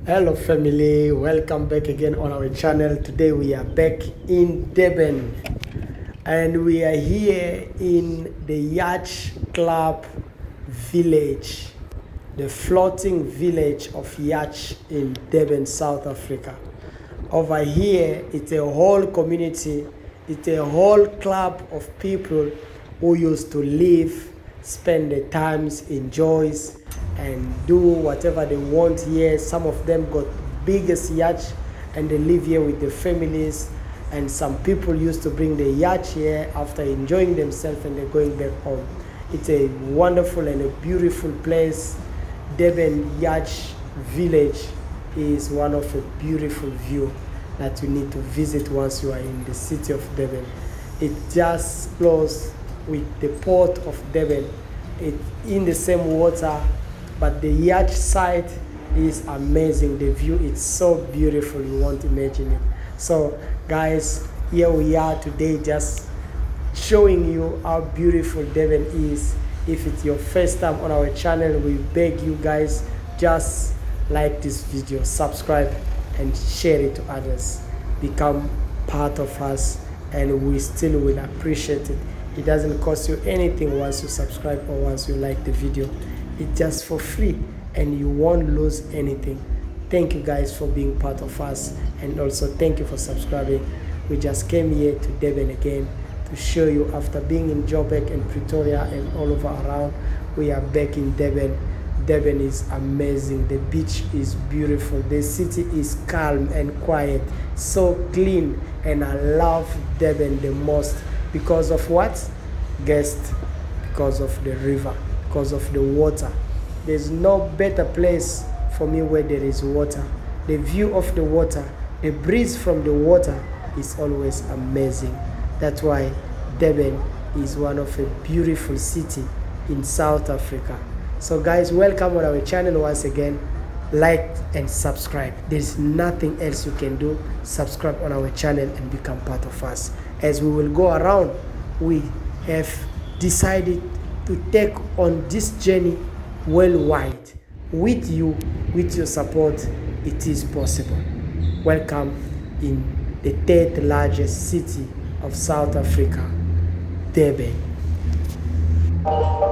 Hello family, welcome back again on our channel. Today we are back in Durban and we are here in the Yacht Club village, the floating village of Yacht in Durban, South Africa. Over here it's a whole community, it's a whole club of people who used to live, spend their times, enjoys and do whatever they want here. Some of them got biggest yacht and they live here with their families, and some people used to bring the yacht here after enjoying themselves and they're going back home. It's a wonderful and a beautiful place. Durban Yacht Village is one of a beautiful view that you need to visit once you are in the city of Durban. It just close with the port of Durban. It's in the same water, but the yacht side is amazing. The view is so beautiful, you won't imagine it. So guys, here we are today just showing you how beautiful Durban is. If it's your first time on our channel, we beg you guys, just like this video, subscribe and share it to others. Become part of us and we still will appreciate it. It doesn't cost you anything once you subscribe or once you like the video. It's just for free and you won't lose anything. Thank you guys for being part of us, and also thank you for subscribing. We just came here to Durban again to show you, after being in Joburg and Pretoria and all over around, we are back in Durban. Durban is amazing. The beach is beautiful. The city is calm and quiet, so clean, and I love Durban the most because of what? Guess, because of the river, because of the water. There's no better place for me where there is water. The view of the water, the breeze from the water is always amazing. That's why Durban is one of a beautiful city in South Africa. So guys, welcome on our channel once again. Like and subscribe. There's nothing else you can do. Subscribe on our channel and become part of us. As we will go around, we have decided to take on this journey worldwide. With you, with your support, it is possible. Welcome in the third largest city of South Africa, Durban.